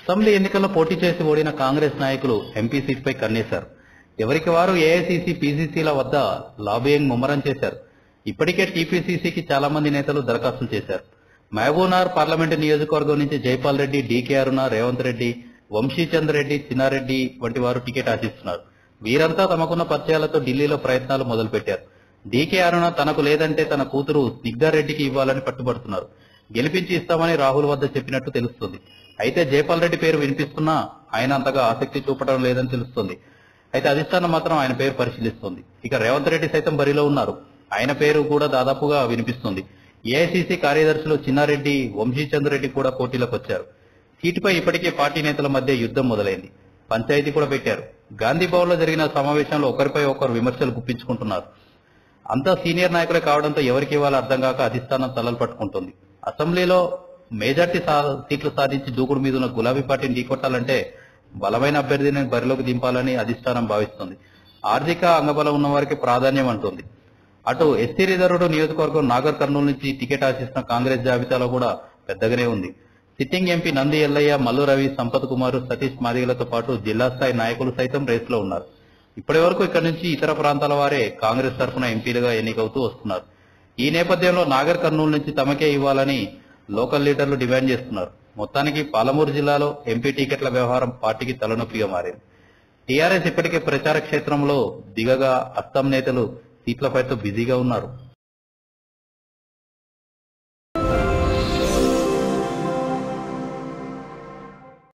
Assembly ఎన్నికల్లో పోటీ చేసి ఓడిన కాంగ్రెస్ నాయకులు ఎంపీ సీట్పై కన్నేశారు. ఎవరికి వారు ఏఐసీసీ, పీసీసీల వద్ద లాబియింగ్ ముమ్మరం చేశారు. ఇప్పటికే టీపీసీసీకి చాలా మంది నేతలు దరఖాస్తులు చేశారు. మహబూబ్నగర్ పార్లమెంటు నియోజకవర్గం నుంచి జైపాల్ రెడ్డి, డీకే అరుణ, రేవంత్ రెడ్డి, వంశీచంద్ రెడ్డి, చిన్నారెడ్డి వంటి వారు టికెట్ ఆశిస్తున్నారు. వీరంతా తమకున్న పరిచయాలతో ఢిల్లీలో ప్రయత్నాలు మొదలుపెట్టారు. డీకే అరుణ తనకు లేదంటే తన కూతురు స్నిగ్ధారెడ్డికి ఇవ్వాలని పట్టుబడుతున్నారు. గెలిపించి ఇస్తామని రాహుల్ వద్ద చెప్పినట్టు తెలుస్తుంది. అయితే జైపాల్ రెడ్డి పేరు వినిపిస్తున్నా ఆయన అంతగా ఆసక్తి చూపడం లేదని తెలుస్తుంది. అయితే అధిష్టానం మాత్రం ఆయన పేరు పరిశీలిస్తుంది. ఇక రేవంత్ రెడ్డి సైతం బరిలో ఉన్నారు. ఆయన పేరు కూడా దాదాపుగా వినిపిస్తుంది. ఏఐసీసీ కార్యదర్శులు చిన్నారెడ్డి, వంశీచంద్ రెడ్డి కూడా పోటీలోకి వచ్చారు. సీటుపై ఇప్పటికే పార్టీ నేతల మధ్య యుద్ధం మొదలైంది. పంచాయతీ కూడా పెట్టారు. గాంధీ భవన్ లో జరిగిన సమావేశంలో ఒకరిపై ఒకరు విమర్శలు గుప్పించుకుంటున్నారు. అంతా సీనియర్ నాయకులే కావడంతో ఎవరికి ఇవ్వాలో అర్థం కాక అధిష్టానం తలలు పట్టుకుంటుంది. అసెంబ్లీలో మెజార్టీ సీట్లు సాధించి దూకుడు మీద ఉన్న గులాబీ పార్టీని ఢీకొట్టాలంటే బలమైన అభ్యర్థిని బరిలోకి దింపాలని అధిష్టానం భావిస్తుంది. ఆర్థిక అంగబలం ఉన్న వారికి ప్రాధాన్యం అంటుంది. అటు ఎస్సీ రిజర్వ్డ్ నియోజకవర్గం నాగర్ కర్నూలు నుంచి టికెట్ ఆశిస్తున్న కాంగ్రెస్ జాబితాలో కూడా పెద్దగానే ఉంది. సిట్టింగ్ ఎంపీ నంది ఎల్లయ్య, మల్లు రవి, సంపత్ కుమార్, సతీష్ మాదిగలతో పాటు జిల్లా స్థాయి నాయకులు సైతం రేసులో ఉన్నారు. ఇప్పటి వరకు ఇక్కడి నుంచి ఇతర ప్రాంతాల వారే కాంగ్రెస్ తరఫున ఎంపీలుగా ఎన్నికవుతూ వస్తున్నారు. ఈ నేపథ్యంలో నాగర్ కర్నూలు నుంచి తమకే ఇవ్వాలని లోకల్ లీడర్లు డిమాండ్ చేస్తున్నారు. మొత్తానికి పాలమూరు జిల్లాలో ఎంపీ టికెట్ల వ్యవహారం పార్టీకి తలనొప్పిగా మారింది. టీఆర్ఎస్ ఇప్పటికే ప్రచార క్షేత్రంలో దిగగా అస్సాం నేతలు సీట్ల ఫైట్తో బిజీగా ఉన్నారు.